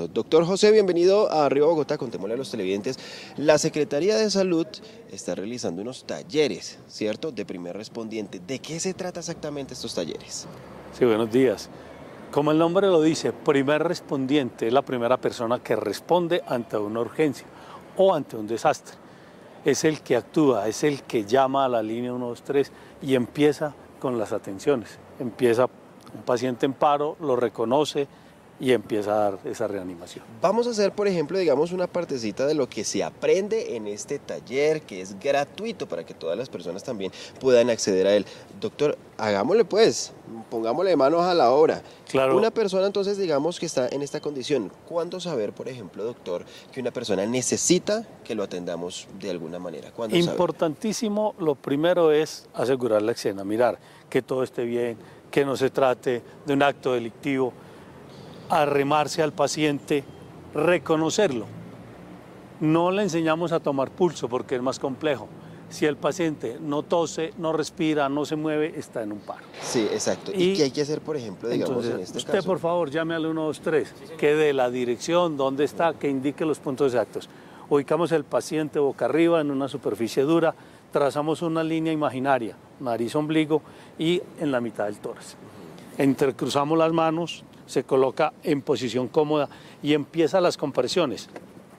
Bueno, doctor José, bienvenido a Arriba Bogotá. Contémosle a los televidentes. La Secretaría de Salud está realizando unos talleres, ¿cierto?, de primer respondiente. ¿De qué se trata exactamente estos talleres? Sí, buenos días. Como el nombre lo dice, primer respondiente es la primera persona que responde ante una urgencia o ante un desastre. Es el que actúa, es el que llama a la línea 123 y empieza con las atenciones. Empieza un paciente en paro, lo reconoce y empieza a dar esa reanimación. Vamos a hacer, por ejemplo, digamos, una partecita de lo que se aprende en este taller, que es gratuito para que todas las personas también puedan acceder a él. Doctor, hagámosle pues, pongámosle manos a la obra. Claro. Una persona, entonces, digamos que está en esta condición. ¿Cuándo saber, por ejemplo, doctor, que una persona necesita que lo atendamos de alguna manera? ¿Cuándo Importantísimo, lo primero es asegurar la escena, mirar que todo esté bien, que no se trate de un acto delictivo, arrimarse al paciente, reconocerlo. No le enseñamos a tomar pulso porque es más complejo. Si el paciente no tose, no respira, no se mueve, está en un paro. Sí, exacto. ¿Y qué hay que hacer, por ejemplo, digamos, entonces, en este usted, caso? por favor, llame al 123, que dé la dirección, dónde está, que indique los puntos exactos. Ubicamos el paciente boca arriba en una superficie dura, trazamos una línea imaginaria, nariz, ombligo y en la mitad del tórax. Entrecruzamos las manos, se coloca en posición cómoda y empieza las compresiones,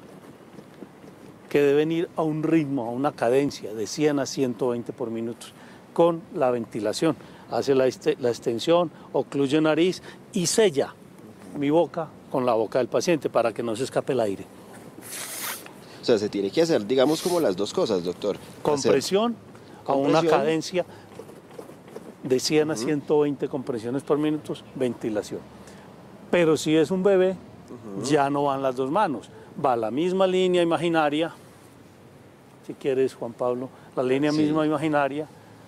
que deben ir a un ritmo, a una cadencia de 100 a 120 por minuto, con la ventilación. Hace la extensión, ocluye nariz y sella mi boca con la boca del paciente para que no se escape el aire. O sea, se tiene que hacer, digamos, como las dos cosas, doctor. Compresión a una cadencia de 100 a 120 compresiones por minuto, ventilación. Pero si es un bebé, ya no van las dos manos, va la misma línea imaginaria, si quieres, Juan Pablo, la línea misma imaginaria,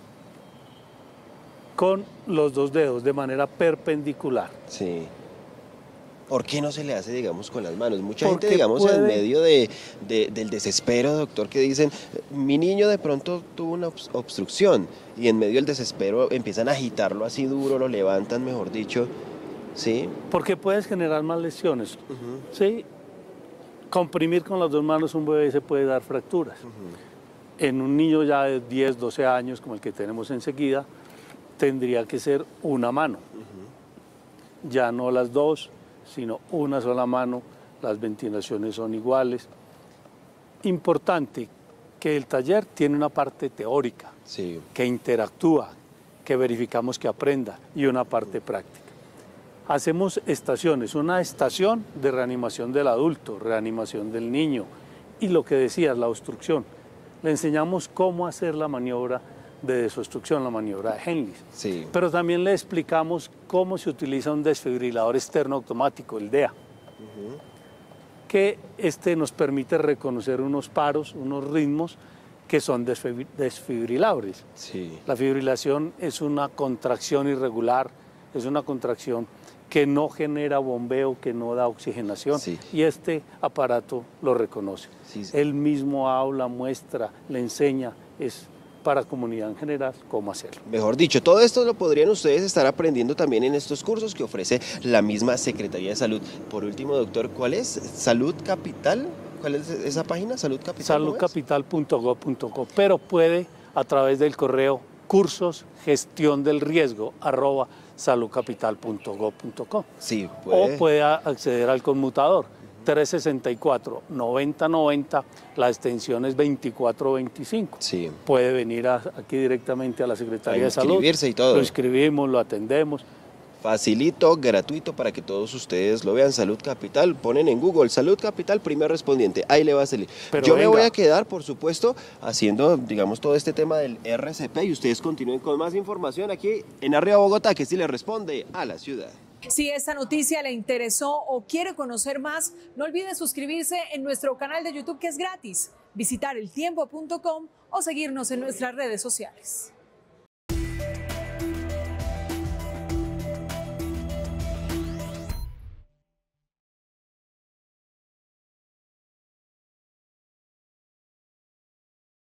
con los dos dedos de manera perpendicular. Sí. ¿Por qué no se le hace, digamos, con las manos? Mucha gente, digamos, en medio del desespero, doctor, que dicen, mi niño de pronto tuvo una obstrucción, y en medio del desespero empiezan a agitarlo así duro, lo levantan, mejor dicho. Sí. Porque puedes generar más lesiones. Sí. Comprimir con las dos manos un bebé se puede dar fracturas. En un niño ya de 10, 12 años, como el que tenemos enseguida, tendría que ser una mano. Ya no las dos, sino una sola mano. Las ventilaciones son iguales. Importante que el taller tiene una parte teórica, que interactúa, que verificamos que aprenda, y una parte práctica. Hacemos estaciones, una estación de reanimación del adulto, reanimación del niño y lo que decías, la obstrucción. Le enseñamos cómo hacer la maniobra de desobstrucción, la maniobra de Henle. Sí. Pero también le explicamos cómo se utiliza un desfibrilador externo automático, el DEA, que nos permite reconocer unos paros, unos ritmos que son desfibriladores. Sí. La fibrilación es una contracción irregular, es una contracción que no genera bombeo, que no da oxigenación, y este aparato lo reconoce. Él mismo habla, muestra, le enseña, es para comunidad en general cómo hacerlo. Mejor dicho, todo esto lo podrían ustedes estar aprendiendo también en estos cursos que ofrece la misma Secretaría de Salud. Por último, doctor, ¿cuál es? ¿Salud Capital? ¿Cuál es esa página? ¿Salud Capital? Saludcapital.gov.co, pero puede a través del correo cursosgestiondelriesgo@saludcapital.gov.co. Sí, puede. O puede acceder al conmutador 364-9090, la extensión es 2425. Sí. Puede venir aquí directamente a la Secretaría de Salud. Inscribirse y todo. Lo inscribimos, lo atendemos. Facilito, gratuito para que todos ustedes lo vean. Salud Capital, ponen en Google Salud Capital primer respondiente, ahí le va a salir. Pero yo me voy a quedar, por supuesto, haciendo, digamos, todo este tema del RCP y ustedes continúen con más información aquí en Arriba Bogotá, que sí le responde a la ciudad. Si esta noticia le interesó o quiere conocer más, no olvide suscribirse en nuestro canal de YouTube, que es gratis, visitar eltiempo.com o seguirnos en nuestras redes sociales.